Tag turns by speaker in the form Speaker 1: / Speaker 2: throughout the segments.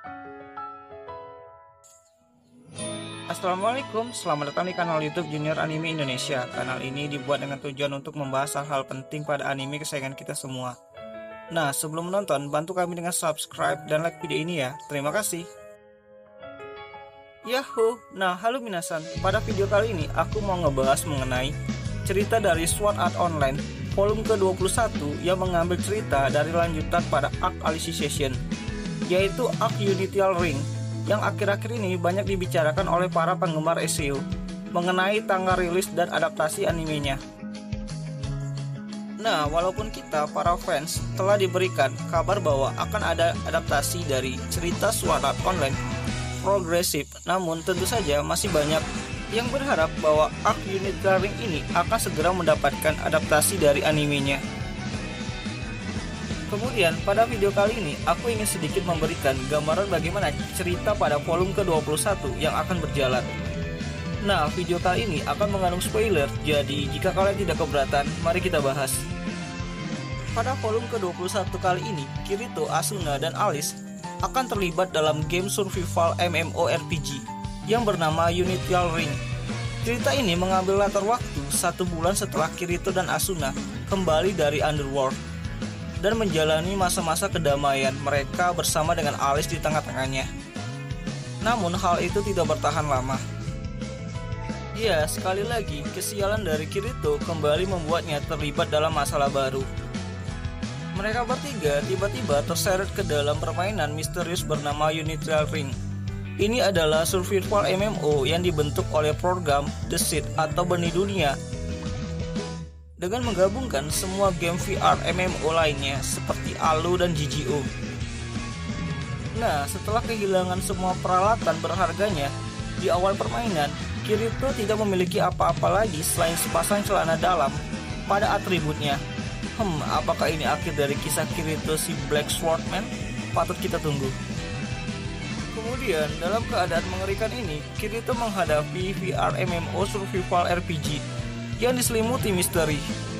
Speaker 1: Assalamualaikum, selamat datang di kanal YouTube Junior Anime Indonesia. Kanal ini dibuat dengan tujuan untuk membahas hal-hal penting pada anime kesayangan kita semua. Nah, sebelum menonton, bantu kami dengan subscribe dan like video ini ya. Terima kasih. Yahoo! Nah, halo minasan. Pada video kali ini, aku mau ngebahas mengenai cerita dari Sword Art Online volume ke-21 yang mengambil cerita dari lanjutan pada Arc Alicization, yaitu Arc Unitial Ring, yang akhir-akhir ini banyak dibicarakan oleh para penggemar SEO mengenai tanggal rilis dan adaptasi animenya. Nah, walaupun kita para fans telah diberikan kabar bahwa akan ada adaptasi dari cerita Sword Art Online progresif, namun tentu saja masih banyak yang berharap bahwa Arc Unitial Ring ini akan segera mendapatkan adaptasi dari animenya. Kemudian pada video kali ini aku ingin sedikit memberikan gambaran bagaimana cerita pada volume ke-21 yang akan berjalan. Nah, video kali ini akan mengandung spoiler, jadi jika kalian tidak keberatan, mari kita bahas. Pada volume ke-21 kali ini, Kirito, Asuna, dan Alice akan terlibat dalam game survival MMORPG yang bernama Unitial Ring. Cerita ini mengambil latar waktu 1 bulan setelah Kirito dan Asuna kembali dari Underworld dan menjalani masa-masa kedamaian mereka bersama dengan Alice di tengah-tengahnya. Namun hal itu tidak bertahan lama. Ya, sekali lagi kesialan dari Kirito kembali membuatnya terlibat dalam masalah baru. Mereka bertiga tiba-tiba terseret ke dalam permainan misterius bernama Unitial Ring. Ini adalah survival MMO yang dibentuk oleh program The Seed atau Benih Dunia, dengan menggabungkan semua game VR MMO lainnya seperti Alu dan GGO. Nah, setelah kehilangan semua peralatan berharganya di awal permainan, Kirito tidak memiliki apa-apa lagi selain sepasang celana dalam pada atributnya. Apakah ini akhir dari kisah Kirito si Black Swordman? Patut kita tunggu. Kemudian, dalam keadaan mengerikan ini, Kirito menghadapi VR MMO survival RPG yang diselimuti misteri.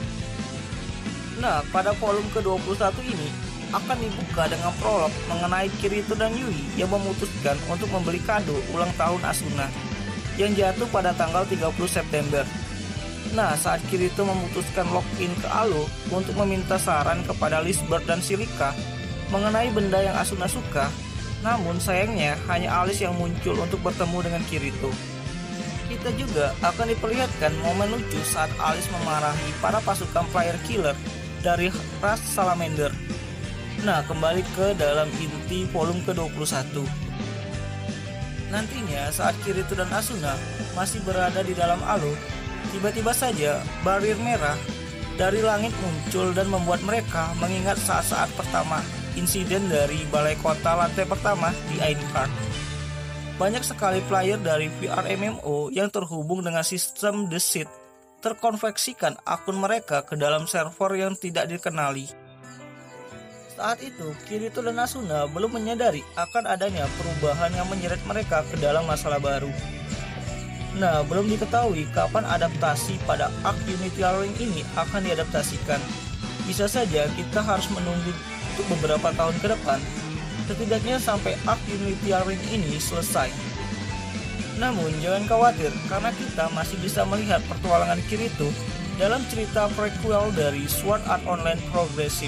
Speaker 1: Nah, pada volume ke-21 ini akan dibuka dengan prolog mengenai Kirito dan Yui yang memutuskan untuk membeli kado ulang tahun Asuna yang jatuh pada tanggal 30 September. Nah, saat Kirito memutuskan login ke Alu untuk meminta saran kepada Lisbeth dan Silika mengenai benda yang Asuna suka, namun sayangnya hanya Alice yang muncul untuk bertemu dengan Kirito. Kita juga akan diperlihatkan momen lucu saat Alice memarahi para pasukan player killer dari ras Salamander. Nah, kembali ke dalam inti volume ke-21. Nantinya saat Kirito dan Asuna masih berada di dalam Alu, tiba-tiba saja barir merah dari langit muncul dan membuat mereka mengingat saat-saat pertama insiden dari balai kota lantai pertama di Aincrad. Banyak sekali player dari VR MMO yang terhubung dengan sistem The Seed terkonveksikan akun mereka ke dalam server yang tidak dikenali. Saat itu, Kirito dan Asuna belum menyadari akan adanya perubahan yang menyeret mereka ke dalam masalah baru. Nah, belum diketahui kapan adaptasi pada Arc Unitial Ring ini akan diadaptasikan. Bisa saja kita harus menunggu untuk beberapa tahun ke depan, setidaknya sampai Arc Unitial Ring ini selesai. Namun jangan khawatir, karena kita masih bisa melihat petualangan Kirito dalam cerita prequel dari Sword Art Online Progressive.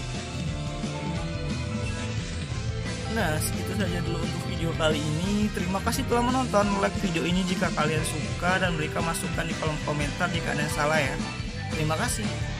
Speaker 1: Nah, segitu saja dulu untuk video kali ini. Terima kasih telah menonton. Like video ini jika kalian suka dan berikan masukan di kolom komentar jika ada yang salah ya. Terima kasih.